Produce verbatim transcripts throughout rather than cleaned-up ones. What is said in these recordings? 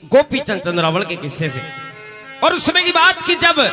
गोपीचंद चंद्रावल के किस्से से। और उस समय की बात की जब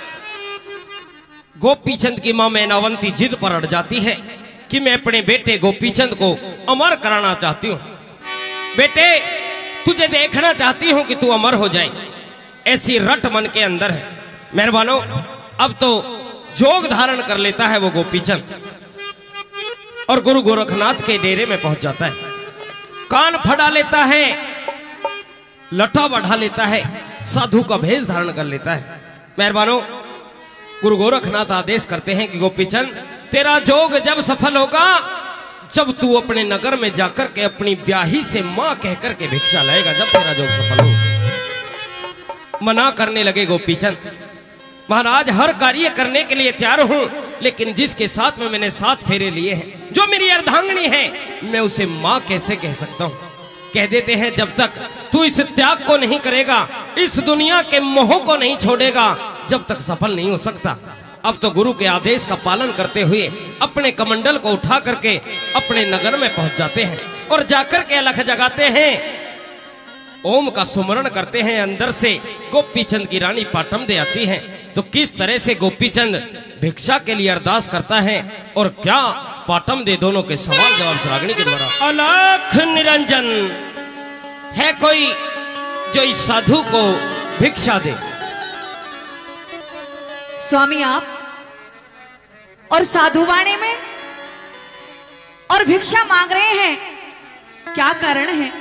गोपीचंद की मां मैनावंती जिद पर अड़ जाती है कि मैं अपने बेटे गोपीचंद को अमर कराना चाहती हूं। बेटे तुझे देखना चाहती हूं कि तू अमर हो जाए, ऐसी रट मन के अंदर है। मेहरबानो अब तो जोग धारण कर लेता है वो गोपीचंद और गुरु गोरखनाथ के डेरे में पहुंच जाता है। कान फड़ा लेता है, लटा बढ़ा लेता है, साधु का भेष धारण कर लेता है। मेहरबानो गुरु गोरखनाथ आदेश करते हैं कि गोपीचंद तेरा जोग जब सफल होगा जब तू अपने नगर में जाकर के अपनी ब्याही से मां कहकर के भिक्षा लाएगा, जब तेरा जोग सफल हो। मना करने लगे गोपीचंद, महाराज हर कार्य करने के लिए तैयार हूं, लेकिन जिसके साथ में मैंने सात फेरे लिए हैं, जो मेरी अर्धांगिनी है, मैं उसे मां कैसे कह सकता हूं। कह देते हैं जब तक तू इस त्याग को नहीं करेगा, इस दुनिया के मोह को नहीं छोड़ेगा, जब तक सफल नहीं हो सकता। अब तो गुरु के आदेश का पालन करते हुए अपने कमंडल को उठा करके अपने नगर में पहुंच जाते हैं और जाकर के अलख जगाते हैं, ओम का सुमरण करते हैं। अंदर से गोपीचंद की रानी पाटम दे आती है। तो किस तरह से गोपीचंद भिक्षा के लिए अरदास करता है और क्या पाटम दे, दोनों के सवाल जवाब सरागनी के द्वारा। अलख निरंजन है कोई जो इस साधु को भिक्षा दे? स्वामी आप और साधुवाणी में और भिक्षा मांग रहे हैं, क्या कारण है?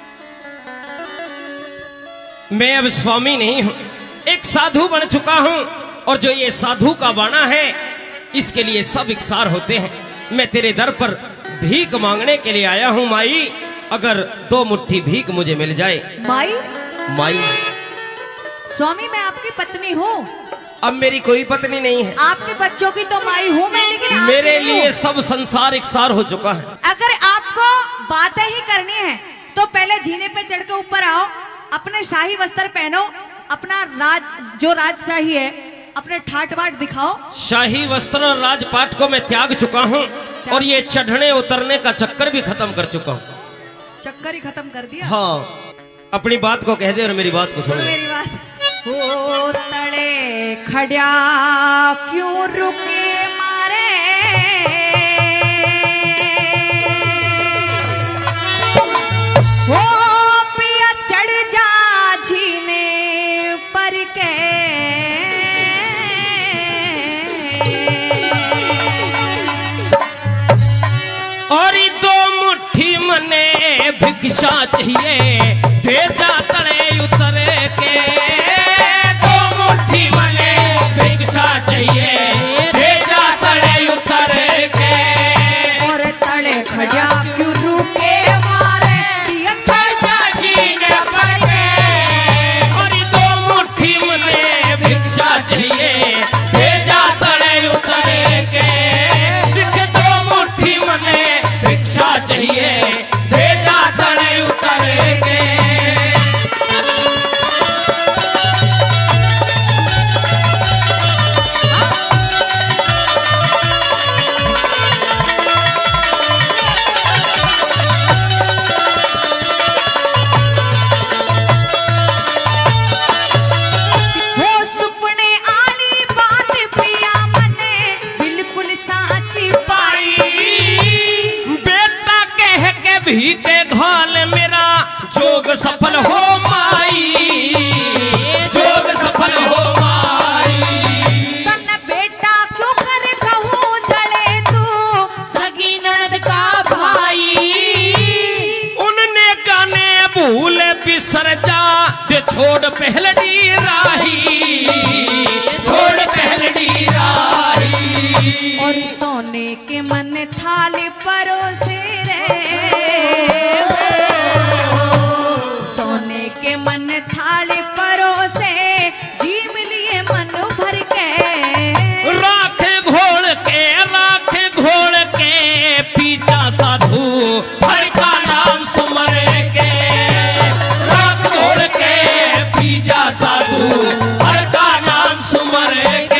मैं अब स्वामी नहीं हूं, एक साधु बन चुका हूं और जो ये साधु का बाणा है इसके लिए सब इकसार होते हैं। मैं तेरे दर पर भीख मांगने के लिए आया हूं माई, अगर दो मुट्ठी भीख मुझे मिल जाए। माई? माई स्वामी मैं आपकी पत्नी हूँ। अब मेरी कोई पत्नी नहीं है। आपके बच्चों की तो माई हूँ मैं, लेकिन मेरे लिए सब संसार इकसार हो चुका है। अगर आपको बातें ही करनी है तो पहले जीने पे चढ़ के ऊपर आओ, अपने शाही वस्त्र पहनो, अपना राज जो राजशाही है अपने ठाट बाट दिखाओ। शाही वस्त्र और राजपाट को मैं त्याग चुका हूँ और ये चढ़ने उतरने का चक्कर भी खत्म कर चुका हूँ। चक्कर ही खत्म कर दिया? हाँ, अपनी बात को कह दे और मेरी बात को सुन। मेरी बात। हो तड़े खड़िया क्यों रुके मारे, हो पिया चढ़ जा जीने पर के, और दो मुट्ठी मने भिक्षा चाहिए, दे जा तले उतरे के। दो मुट्ठी मने भिक्षा चाहिए, दे जा तले उतरे के। और तड़े खड़िया क्यों रुके मारे, पिया चढ़ जा जीने पर के। और दो मुट्ठी मने भिक्षा चाहिए, दे जा तले उतरे के। दो मुट्ठी मने भिक्षा चाहिए, दे जा तले उतरे के। भी के घाल मेरा जोग सफल हो माई, जोग सफल हो माई। तन्ने बेटा क्यों कर कहूँ जले तू सगी ननद का भाई, उनने गाने भूल बिसर जा, दे छोड़ पहलड़ी राही, छोड़ पहलड़ी राही। और सोने के मन थाली परोसे रे, सोने के मन थाली परोसे, जीव लिए मन भर के। राख घोल के, राख घोल के, पीता साधु हर का नाम सुमर के। राख घोल के, पीता साधु हर का नाम सुमर के।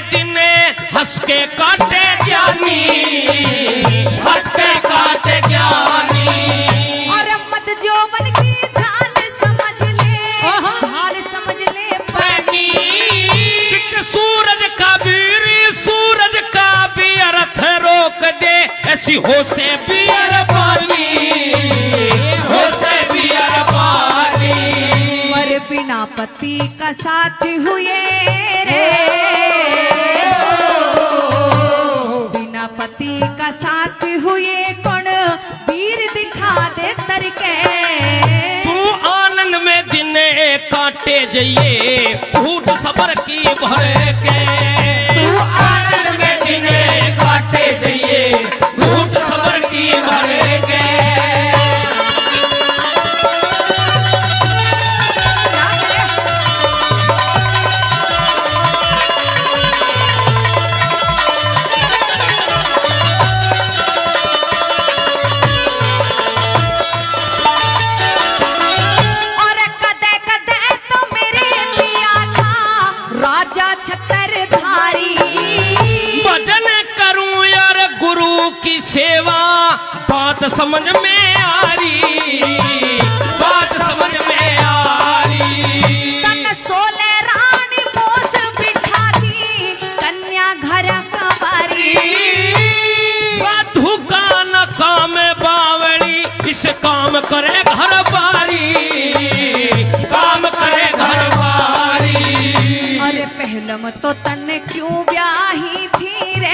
दिन हंस के काटे ज्ञानी, हंस के काटे ज्ञानी। और मत जोवन की झाल समझ ले, झाल समझ ले पानी। सूरज का वीर, सूरज का भी अर्थ रोक दे, ऐसी हो से बियर पानी, हो से बियर पानी। पर बिना पति का साथ हुए रे, बिना पति का साथ हुए कौन वीर दिखा दे तरके। तू आनंद में दिन काटे जाइए, भूत सबर की भर के। तू आनंद में दिन काटे जाइए, भूत सबर की भर के। की सेवा बात समझ में आ रही, बात समझ में आ रही। तन सोले रानी मोस बिठाती, कन्या घर कवारी। साधु का न काम बावड़ी, इस काम करे घर बारी, काम करे घर बारी। अरे पहलम तो तन क्यों ब्याही थी रे,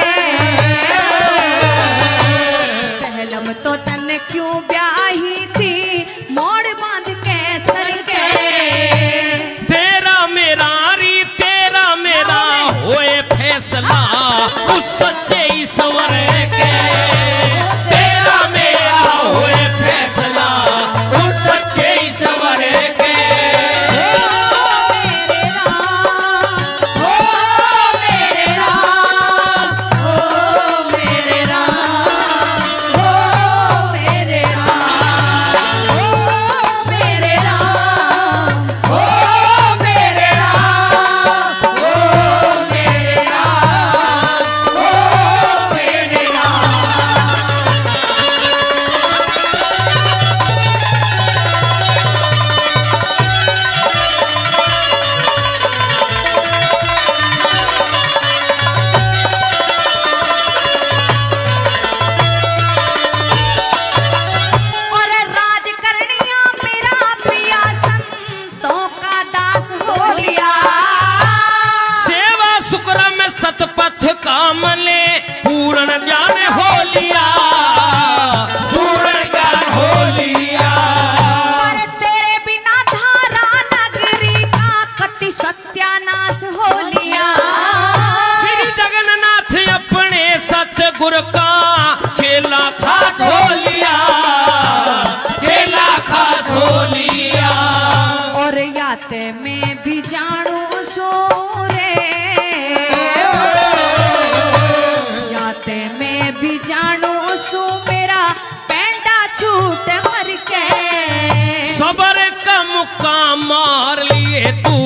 तो तन क्यों ब्याही थी मोड़ बांध के सर के। तेरा मेरा री, तेरा मेरा होए फैसला उस सच्चे ईश्वर के। तेरा मेरा होए फैसला उस सच्चे ईश्वर के। मेरे राम, ओ मेरे राम, ओ मेरे राम, ओ मेरे राम, ओ मेरे राम, ओ मेरे राम, ओ मेरे राम। और राज करनिया मेरा पिया संतों का दास हो लिया। सेवा शुक्र में सतपथ कामले, पूर्ण ज्ञान हो लिया, पूर्ण ज्ञान हो लिया। पर तेरे बिना धारा नगरी का कति सत्यानाश हो लिया। श्री जगन्नाथ अपने सतगुरु का चेला खास हो लिया, चेला खास हो लिया। और याते में भी जानू सो रे, याते में भी जानू सो मेरा पेंडा छूट मर के। सबर का मुक्का मार लिए तू